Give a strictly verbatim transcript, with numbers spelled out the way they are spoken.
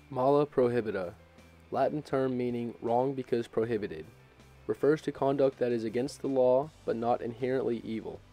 Mala prohibita, Latin term meaning wrong because prohibited, refers to conduct that is against the law but not inherently evil.